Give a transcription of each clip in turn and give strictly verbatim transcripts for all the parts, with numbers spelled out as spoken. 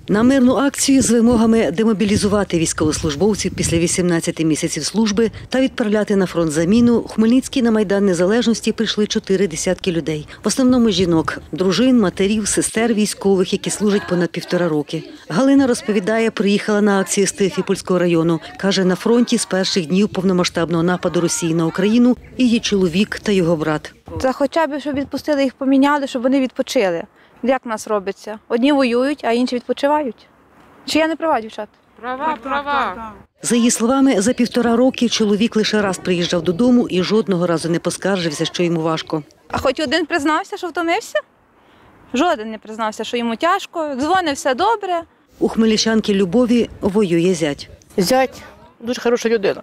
На мирну акцію з вимогами демобілізувати військовослужбовців після вісімнадцяти місяців служби та відправляти на фронт заміну у Хмельницький на Майдан Незалежності прийшли чотири десятки людей. В основному жінок – дружин, матерів, сестер військових, які служать понад півтора роки. Галина розповідає, приїхала на акцію з Теофіпольського району. Каже, на фронті з перших днів повномасштабного нападу Росії на Україну її чоловік та його брат. Це хоча б, щоб відпустили, їх поміняли, щоб вони відпочили. Як в нас робиться? Одні воюють, а інші відпочивають. Чи я не права, дівчат? Права, права. За її словами, за півтора роки чоловік лише раз приїжджав додому і жодного разу не поскаржився, що йому важко. А хоч один признався, що втомився? Жоден не признався, що йому тяжко, дзвонив, все добре. У хмельничанки Любові воює зять. Зять дуже хороша людина.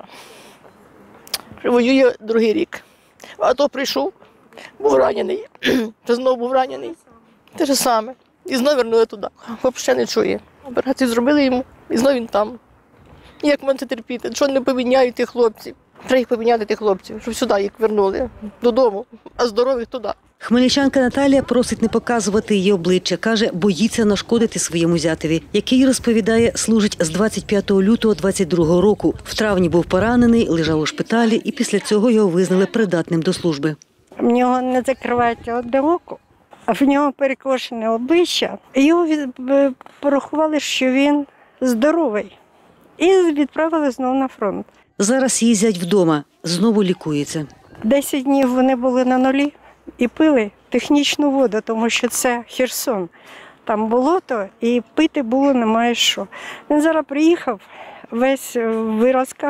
Воює другий рік. А то прийшов, був ранений, знову був ранений. Те ж саме. І знову вернули туди. Взагалі не чує. Операцію зробили йому, і знову він там. Як мене це терпіти? Що не поміняють тих хлопців? Треба їх поміняти тих хлопців, щоб сюди їх вернули, додому, а здорових туди. Хмельничанка Наталія просить не показувати її обличчя. Каже, боїться нашкодити своєму зятеві, який, розповідає, служить з двадцять п'ятого лютого двадцять другого року. В травні був поранений, лежав у шпиталі і після цього його визнали придатним до служби. В нього не закривається одне око, а в нього перекошене обличчя. Його порахували, що він здоровий. І відправили знову на фронт. Зараз її зять вдома, знову лікується. Десять днів вони були на нулі і пили технічну воду, тому що це Херсон. Там болото і пити було немає що. Він зараз приїхав, весь в виразках,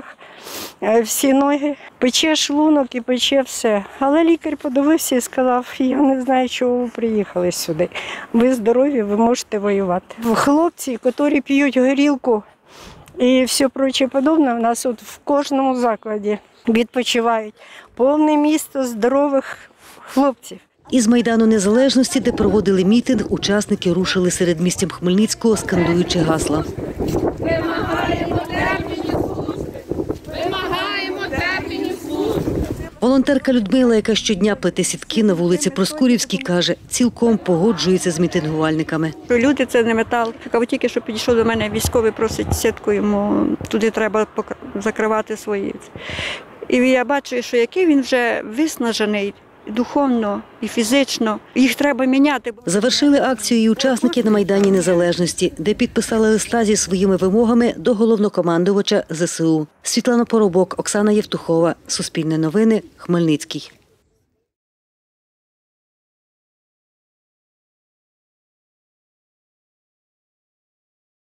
всі ноги, пече шлунок і пече все. Але лікар подивився і сказав, я не знаю, чого ви приїхали сюди. Ви здорові, ви можете воювати. Хлопці, які п'ють горілку, і все проче подобне, у нас от в кожному закладі відпочивають. Повне місто здорових хлопців. Із Майдану Незалежності, де проводили мітинг, учасники рушили середмістям Хмельницького, скандуючи гасла. Вимагаємо терміні служби! Вимагаємо терміні служби! Волонтерка Людмила, яка щодня плете сітки на вулиці Проскурівській, каже, цілком погоджується з мітингувальниками. Люди – це не метал. Цікаво тільки, що підійшов до мене військовий, просить сітку, йому туди треба закривати свої. І я бачу, що який він вже виснажений духовно і фізично. Їх треба міняти. Завершили акцію і учасники на Майдані Незалежності, де підписали листа зі своїми вимогами до головнокомандувача зе се у. Світлана Поробок, Оксана Євтухова. Суспільне новини. Хмельницький.